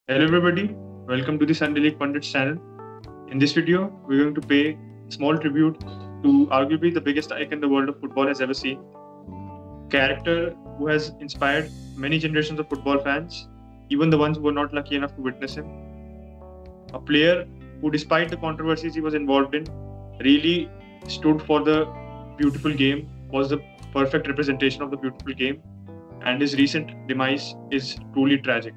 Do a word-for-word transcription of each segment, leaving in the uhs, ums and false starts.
Hello everybody, welcome to the Sunday League Pundits channel. In this video, we're going to pay a small tribute to arguably the biggest icon the world of football has ever seen. A character who has inspired many generations of football fans, even the ones who were not lucky enough to witness him. A player who, despite the controversies he was involved in, really stood for the beautiful game, was the perfect representation of the beautiful game, and his recent demise is truly tragic.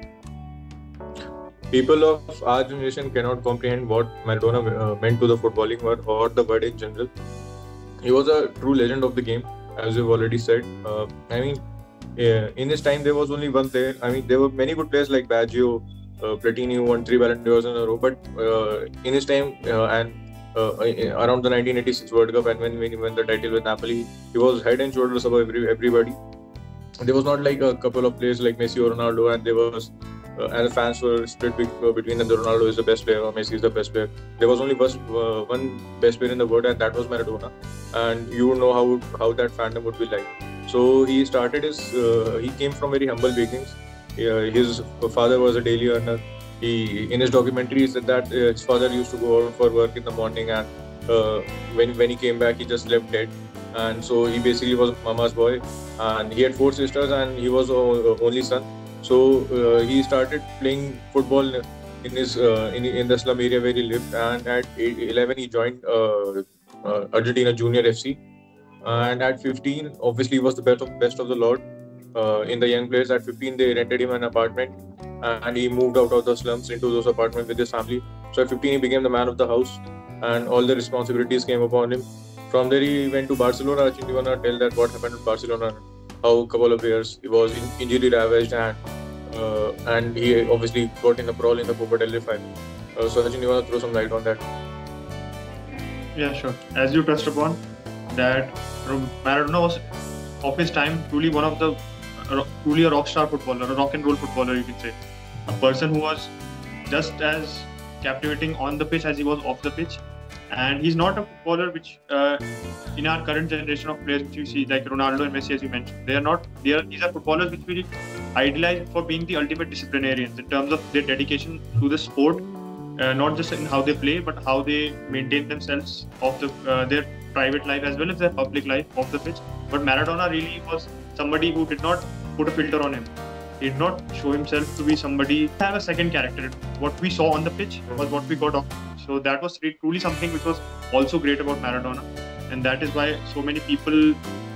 People of our generation cannot comprehend what Maradona uh, meant to the footballing world or the world in general. He was a true legend of the game, as we've already said. Uh, I mean, uh, in his time, there was only one player. I mean, there were many good players like Baggio, uh, Platini, who won three Ballon d'Ors in a row. But uh, in his time uh, and uh, around the nineteen eighty-six World Cup, and when, when he won the title with Napoli, he was head and shoulders above every, everybody. There was not like a couple of players like Messi or Ronaldo, and there was uh, and the fans were split be- uh, between them. Ronaldo is the best player or Messi is the best player. There was only first, uh, one best player in the world, and that was Maradona. And you would know how how that fandom would be like. So he started his. Uh, he came from very humble beginnings. Uh, his father was a daily earner. He in his documentary he said that uh, his father used to go out for work in the morning, and uh, when when he came back, he just left dead. And so he basically was mama's boy, and he had four sisters, and he was the only son. So uh, he started playing football in his uh, in, in the slum area where he lived, and at eleven he joined uh, uh, Argentina Junior F C, and at fifteen obviously he was the best of best of the lot uh, in the young players. At fifteen they rented him an apartment, and he moved out of the slums into those apartments with his family. So at fifteen he became the man of the house, and all the responsibilities came upon him. From there he went to Barcelona. Actually, you wanna tell that what happened at Barcelona, how a couple of years he was in, injury ravaged, and uh, and he obviously got in a brawl in the Copa del Rey final. Uh, so Sachin, you wanna throw some light on that? Yeah, sure. As you touched upon, that Maradona was of his time truly one of the uh, truly a rock star footballer, a rock and roll footballer, you can say. A person who was just as captivating on the pitch as he was off the pitch. And he's not a footballer which, uh, in our current generation of players, which you see like Ronaldo and Messi, as you mentioned, they are not. They are these are footballers which we idolize for being the ultimate disciplinarians in terms of their dedication to the sport, uh, not just in how they play, but how they maintain themselves off the uh, their private life as well as their public life off the pitch. But Maradona really was somebody who did not put a filter on him. He did not show himself to be somebody have a second character. What we saw on the pitch was what we got off. So that was truly something which was also great about Maradona, and that is why so many people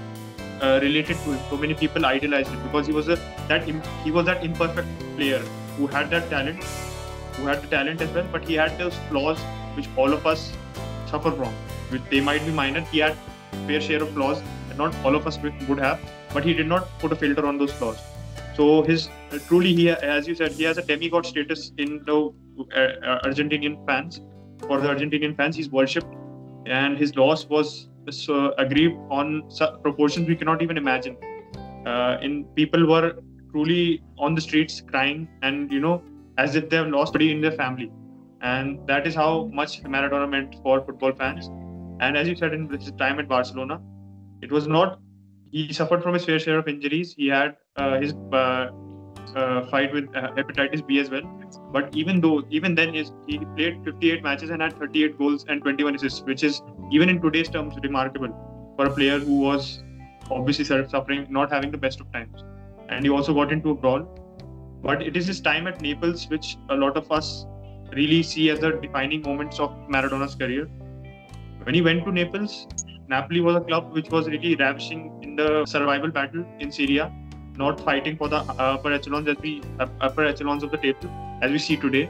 uh, related to him. So many people idolized him because he was a that he was that imperfect player who had that talent, who had the talent as well, but he had those flaws which all of us suffer from. Which they might be minor. He had fair share of flaws that not all of us would have, but he did not put a filter on those flaws. So his uh, truly he, as you said, he has a demigod status in the uh, Argentinian fans. For the Argentinian fans, he's worshipped, and his loss was uh, agreed on proportions we cannot even imagine. Uh, in people were truly on the streets crying, and you know, as if they have lost somebody in their family, and that is how much Maradona meant for football fans. And as you said, in his time at Barcelona, it was not. He suffered from his fair share of injuries. He had uh, his uh, uh, fight with uh, hepatitis B as well. But even though, even then, his, he played fifty-eight matches and had thirty-eight goals and twenty-one assists, which is even in today's terms remarkable for a player who was obviously suffering, not having the best of times. And he also got into a brawl. But it is his time at Naples which a lot of us really see as the defining moments of Maradona's career. When he went to Naples, Napoli was a club which was really ravishing in the survival battle in Syria, not fighting for the upper echelons as we upper echelons of the table as we see today,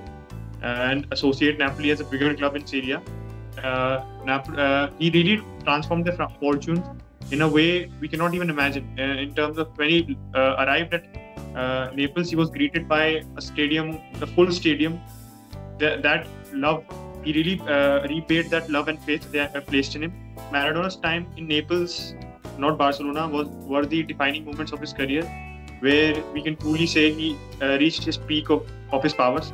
and associate Napoli as a bigger club in Syria. Uh, Nap- uh, he really transformed their fortunes in a way we cannot even imagine. Uh, in terms of when he uh, arrived at uh, Naples, he was greeted by a stadium, the full stadium. Th- that love, he really uh, repaid that love and faith they have placed in him. Maradona's time in Naples, not Barcelona, was were the defining moments of his career, where we can truly say he uh, reached his peak of, of his powers.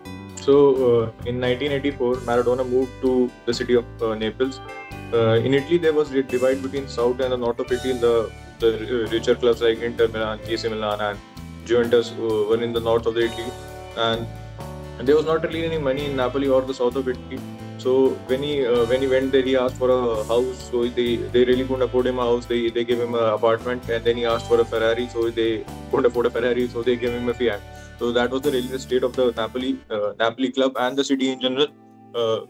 So uh, in nineteen eighty-four, Maradona moved to the city of uh, Naples. Uh, in Italy, there was a divide between south and the north of Italy. The the richer clubs like Inter Milan, A C Milan, and Juventus uh, were in the north of the Italy, and there was not really any money in Napoli or the south of Italy. So when he uh, when he went there, he asked for a house. So they, they really couldn't afford him a house. They they gave him an apartment, and then he asked for a Ferrari. So they couldn't afford a Ferrari. So they gave him a Fiat. So that was the really the state of the Napoli uh, Napoli club and the city in general. Uh,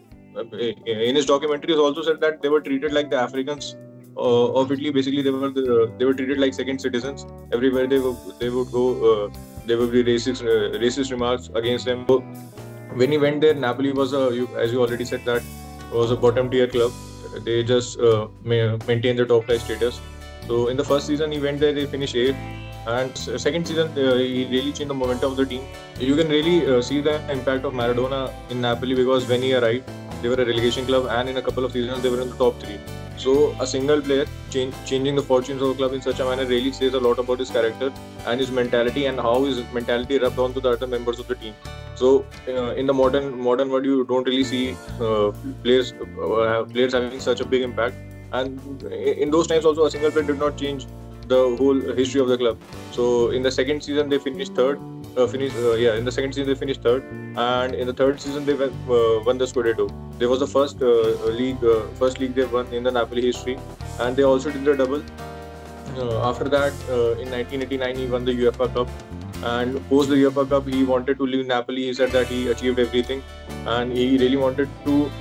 in his documentary, he also said that they were treated like the Africans uh, of Italy. Basically, they were the, they were treated like second citizens. Everywhere they would they would go, uh, there would be racist uh, racist remarks against them. So when he went there, Napoli was a, you, as you already said, that was a bottom tier club. They just uh, ma- maintained the top flight status. So in the first season he went there, they finished eighth. And second season, uh, he really changed the momentum of the team. You can really uh, see the impact of Maradona in Napoli, because when he arrived, they were a relegation club, and in a couple of seasons, they were in the top three. So a single player change, changing the fortunes of a club in such a manner really says a lot about his character and his mentality, and how his mentality rubbed on to the other members of the team. So uh, in the modern modern world, you don't really see uh, players uh, players having such a big impact. And in those times also, a single player did not change the whole history of the club. So in the second season they finished third. Uh, finished uh, yeah. In the second season they finished third, and in the third season they went, uh, won the Scudetto. They was the first uh, league, uh, first league they won in the Napoli history, and they also did the double. Uh, after that, uh, in nineteen eighty-nine he won the UEFA Cup, and post the UEFA Cup he wanted to leave Napoli. He said that he achieved everything, and he really wanted to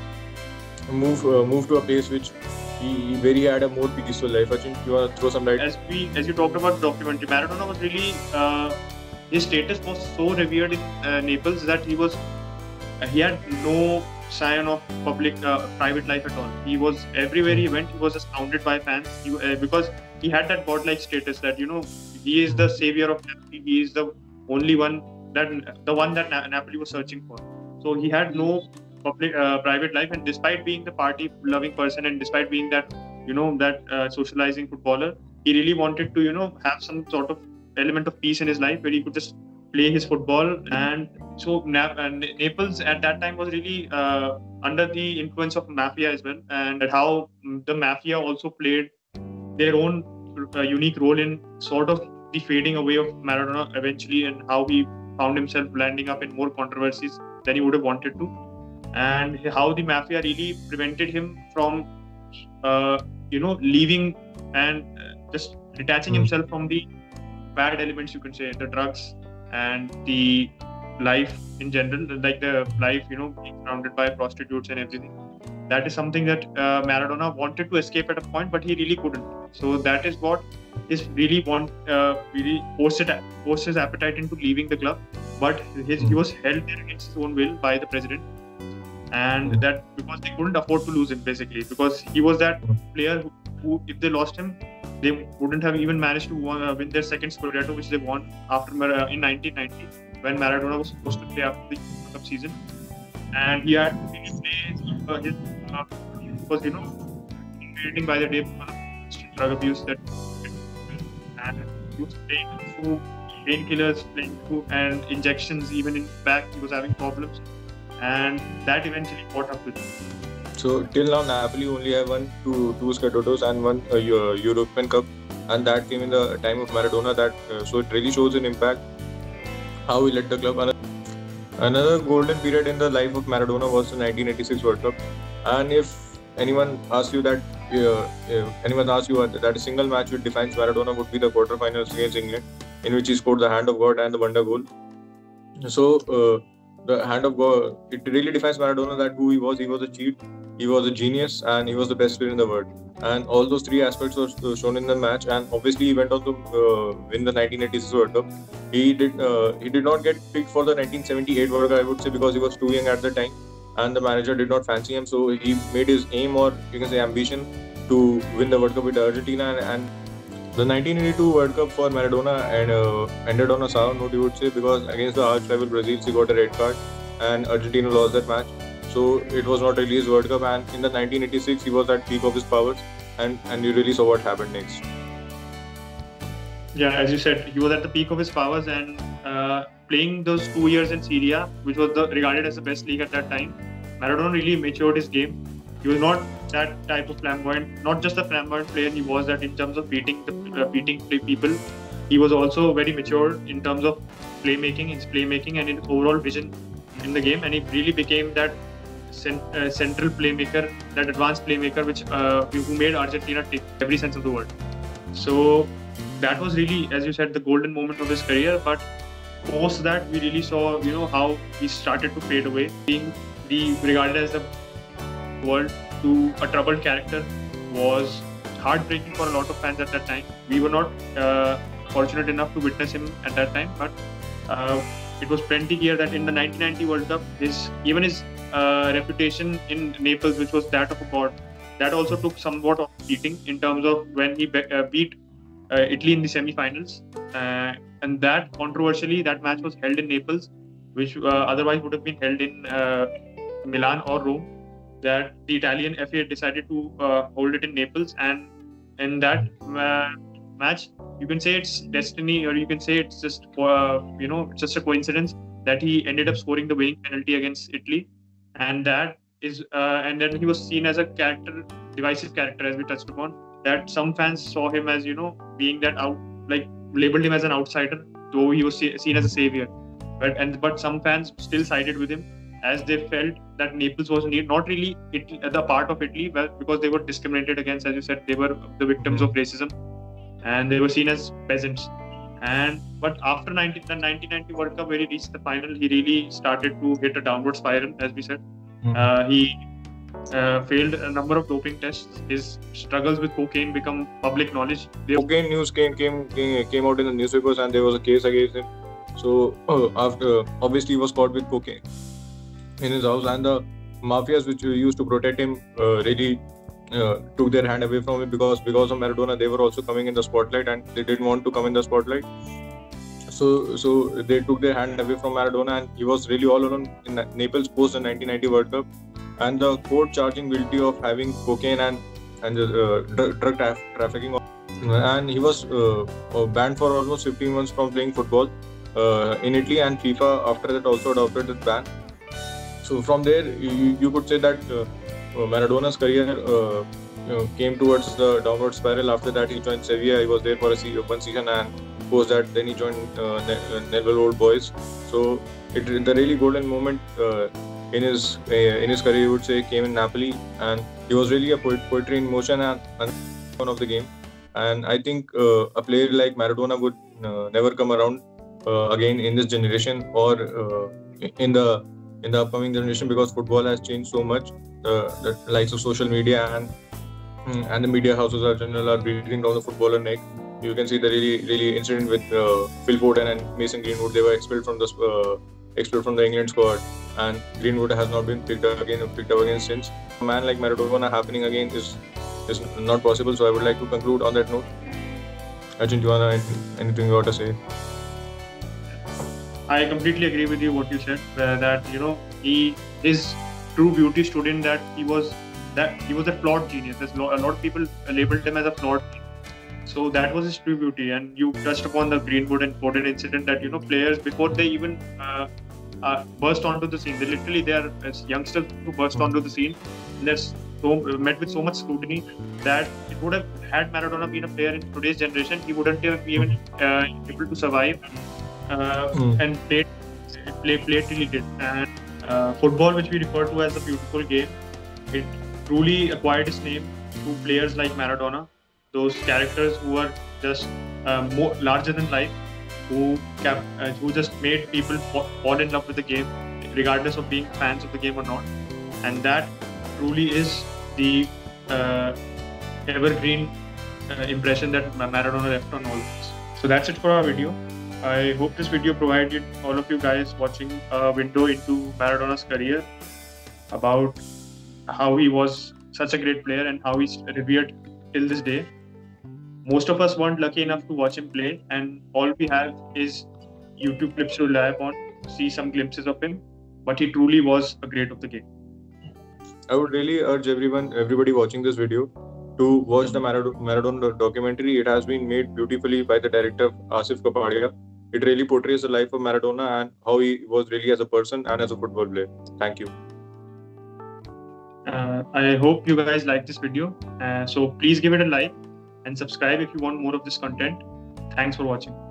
move uh, move to a place which he where he had a more peaceful life. Achin, you want to throw some light? As we, as you talked about the documentary, Maradona was really uh, his status was so revered in uh, Naples that he was uh, he had no sign of public uh, private life at all. He was everywhere he went, he was just surrounded by fans. He, uh, because he had that godlike status that, you know, he is the savior of Napoli. He is the only one that the one that Na- Napoli was searching for. So he had no public uh, private life, and despite being the party loving person, and despite being that, you know, that uh, socializing footballer, he really wanted to, you know, have some sort of element of peace in his life where he could just play his football. And so Na- uh, Naples at that time was really uh, under the influence of mafia as well, and how the mafia also played their own uh, unique role in sort of the fading away of Maradona eventually, and how he found himself landing up in more controversies than he would have wanted to, and how the mafia really prevented him from uh, you know leaving and uh, just detaching mm. himself from the bad elements, you can say, the drugs and the life in general, like the life, you know, being surrounded by prostitutes and everything. That is something that uh, Maradona wanted to escape at a point, but he really couldn't. So that is what is really want uh, really forced it, forced his appetite into leaving the club. But his, he was held there against his own will by the president, and mm. that because they couldn't afford to lose him, basically, because he was that player who, who if they lost him, they wouldn't have even managed to won, uh, win their second Scudetto, which they won after uh, in nineteen ninety, when Maradona was supposed to play after the World Cup season, and he had to really play uh, his uh, was you know creating by the day uh, drug abuse that, and he was playing through painkillers, playing through and injections. Even in back, he was having problems, and that eventually caught up with him. So till now, Napoli only have won two two Scudettos and one uh, European Cup, and that came in the time of Maradona. That uh, so it really shows an impact how he led the club. Another golden period in the life of Maradona was the nineteen eighty-six World Cup. And if anyone asks you that, uh, if anyone asks you that a single match which defines Maradona, would be the quarterfinals against England, in which he scored the hand of God and the wonder goal. So uh, the hand of God, it really defines Maradona, that who he was. He was a cheat, he was a genius, and he was the best player in the world. And all those three aspects were shown in the match. And obviously, he went on to uh, win the nineteen eighty-six World Cup. He did uh, he did not get picked for the nineteen seventy-eight World Cup, I would say, because he was too young at the time, and the manager did not fancy him. So he made his aim, or you can say ambition, to win the World Cup with Argentina. And the nineteen eighty-two World Cup for Maradona and uh, ended on a sour note, you would say, because against the arch rival Brazil, he got a red card, and Argentina lost that match. So it was not really his World Cup. And in the nineteen eighty-six, he was at peak of his powers, and and you really saw what happened next. Yeah, as you said, he was at the peak of his powers, and uh, playing those two years in Serie A, which was the, regarded as the best league at that time, Maradona really matured his game. He was not that type of flamboyant, not just a flamboyant player. He was that in terms of beating the uh, beating people. He was also very mature in terms of playmaking, his playmaking, and his overall vision in the game, and he really became that cent- uh, central playmaker, that advanced playmaker, which uh, who made Argentina take every sense of the word. So that was really, as you said, the golden moment of his career. But post that, we really saw, you know, how he started to fade away, being the regarded as the world to a troubled character was heartbreaking for a lot of fans at that time. We were not uh, fortunate enough to witness him at that time, but uh, it was plenty clear that in the nineteen ninety World Cup, his even his uh, reputation in Naples, which was that of a god, that also took somewhat of beating in terms of when he be- uh, beat uh, Italy in the semi-finals, uh, and that controversially, that match was held in Naples, which uh, otherwise would have been held in uh, Milan or Rome. That the Italian F A decided to uh, hold it in Naples, and in that uh, match, you can say it's destiny, or you can say it's just uh, you know just a coincidence that he ended up scoring the winning penalty against Italy, and that is uh, and then he was seen as a character, divisive character, as we touched upon. That some fans saw him as, you know, being that out, like labeled him as an outsider, though he was see- seen as a savior. But and but some fans still sided with him, as they felt that Naples was not really Italy, the part of Italy, well, because they were discriminated against, as you said, they were the victims of racism, and they were seen as peasants. And but after nineteen, the nineteen ninety World Cup, where he reached the final, he really started to hit a downward spiral, as we said. Uh, he uh, failed a number of doping tests. His struggles with cocaine become public knowledge. They Cocaine news came came came, came out in the newspapers, and there was a case against him. So uh, after obviously he was caught with cocaine in his house, and the mafias which used to protect him uh, really uh, took their hand away from him, because because of Maradona, they were also coming in the spotlight, and they didn't want to come in the spotlight. So so they took their hand away from Maradona, and he was really all alone in Naples post the nineteen ninety World Cup. And the court charging guilty of having cocaine and and uh, drug, drug tra- trafficking, and he was uh, banned for almost fifteen months from playing football uh, in Italy, and FIFA after that also adopted the ban. So from there, you, you could say that uh, Maradona's career uh, you know, came towards the downward spiral. After that, he joined Sevilla. He was there for a se- one season, and post that, then he joined uh, ne- Neville Old Boys. So it the really golden moment uh, in his uh, in his career, I would say, came in Napoli, and he was really a poet- poetry in motion and, and one of the game. And I think uh, a player like Maradona would uh, never come around uh, again in this generation, or uh, in the in the upcoming generation, because football has changed so much. Uh, the likes of social media and and the media houses in general are breathing down the footballer neck. You can see the really really incident with uh, Phil Foden and Mason Greenwood. They were expelled from the uh, expelled from the England squad, and Greenwood has not been picked up again picked up again since. A man like Maradona happening again is is not possible. So I would like to conclude on that note. Arjun, do you wanna anything you want to say? I completely agree with you what you said, uh, that you know he his true beauty stood in that he was that he was a flawed genius. There's a lot of people labeled him as a flawed genius. So that was his true beauty. And you touched upon the Greenwood and Foden incident, that you know players, before they even uh, uh, burst onto the scene, they literally they are as youngsters who burst onto the scene. They're so, met with so much scrutiny that it would have, had Maradona been a player in today's generation, he wouldn't have even uh, able to survive. Uh, mm. and played play, play till he did. And uh, football, which we refer to as a beautiful game, it truly acquired its name through players like Maradona, those characters who are just uh, more larger than life, who cap- uh, who just made people fall in love with the game, regardless of being fans of the game or not. And that truly is the uh, evergreen uh, impression that Maradona left on all of us. So that's it for our video. I hope this video provided all of you guys watching a window into Maradona's career, about how he was such a great player and how he's revered till this day. Most of us weren't lucky enough to watch him play, and all we have is YouTube clips to rely upon, see some glimpses of him, but he truly was a great of the game. I would really urge everyone, everybody watching this video, to watch the Maradona documentary. It has been made beautifully by the director Asif Kapadia. It really portrays the life of Maradona and how he was really as a person and as a football player. Thank you. Uh, I hope you guys like this video. Uh, so please give it a like and subscribe if you want more of this content. Thanks for watching.